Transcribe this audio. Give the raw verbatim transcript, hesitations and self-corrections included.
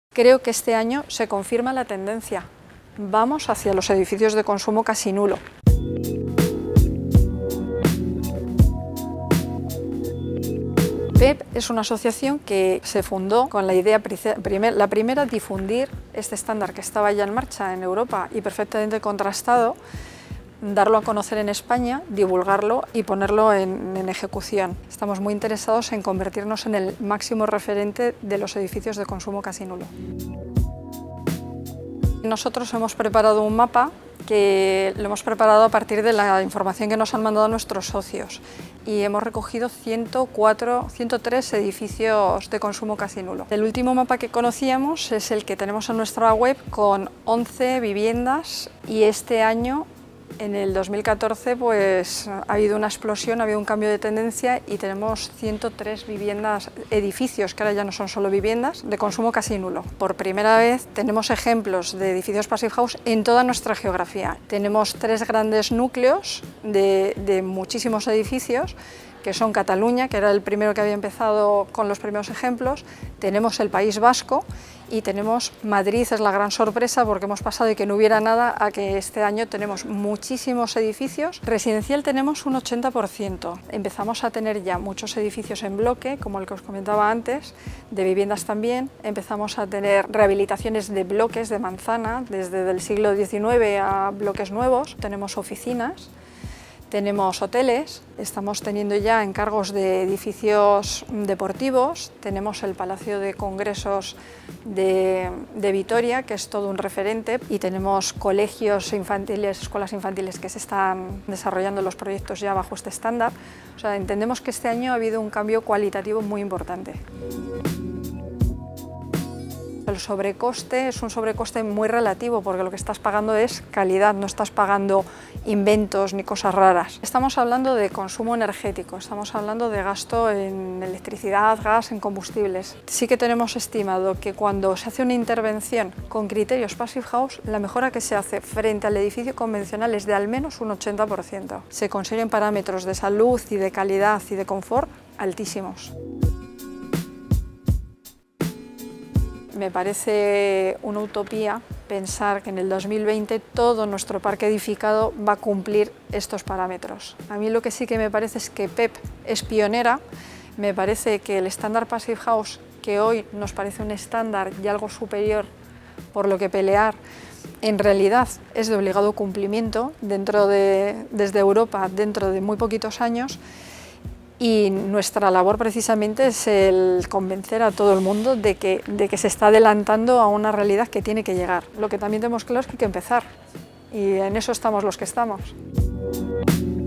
Creo que este año se confirma la tendencia. Vamos hacia los edificios de consumo casi nulo. P E P es una asociación que se fundó con la idea, la primera, difundir este estándar que estaba ya en marcha en Europa y perfectamente contrastado, darlo a conocer en España, divulgarlo y ponerlo en, en ejecución. Estamos muy interesados en convertirnos en el máximo referente de los edificios de consumo casi nulo. Nosotros hemos preparado un mapa que lo hemos preparado a partir de la información que nos han mandado nuestros socios y hemos recogido ciento cuatro, ciento tres edificios de consumo casi nulo. El último mapa que conocíamos es el que tenemos en nuestra web con once viviendas y este año, en el dos mil catorce, pues ha habido una explosión, ha habido un cambio de tendencia y tenemos ciento tres viviendas, edificios, que ahora ya no son solo viviendas, de consumo casi nulo. Por primera vez tenemos ejemplos de edificios Passive House en toda nuestra geografía. Tenemos tres grandes núcleos de, de muchísimos edificios, que son Cataluña, que era el primero que había empezado con los primeros ejemplos, tenemos el País Vasco y tenemos Madrid, es la gran sorpresa porque hemos pasado de que no hubiera nada a que este año tenemos muchísimos edificios. Residencial tenemos un ochenta por ciento, empezamos a tener ya muchos edificios en bloque, como el que os comentaba antes, de viviendas también, empezamos a tener rehabilitaciones de bloques de manzana, desde el siglo diecinueve a bloques nuevos, tenemos oficinas. Tenemos hoteles, estamos teniendo ya encargos de edificios deportivos, tenemos el Palacio de Congresos de, de Vitoria, que es todo un referente, y tenemos colegios infantiles, escuelas infantiles que se están desarrollando los proyectos ya bajo este estándar. O sea, entendemos que este año ha habido un cambio cualitativo muy importante. El sobrecoste es un sobrecoste muy relativo porque lo que estás pagando es calidad, no estás pagando inventos ni cosas raras. Estamos hablando de consumo energético, estamos hablando de gasto en electricidad, gas, en combustibles. Sí que tenemos estimado que cuando se hace una intervención con criterios Passive House, la mejora que se hace frente al edificio convencional es de al menos un ochenta por ciento. Se consiguen parámetros de salud y de calidad y de confort altísimos. Me parece una utopía pensar que en el dos mil veinte todo nuestro parque edificado va a cumplir estos parámetros. A mí lo que sí que me parece es que P E P es pionera, me parece que el estándar Passive House, que hoy nos parece un estándar y algo superior por lo que pelear, en realidad es de obligado cumplimiento dentro de, desde Europa dentro de muy poquitos años. Y nuestra labor precisamente es el convencer a todo el mundo de que, de que se está adelantando a una realidad que tiene que llegar. Lo que también tenemos claro es que hay que empezar y en eso estamos los que estamos.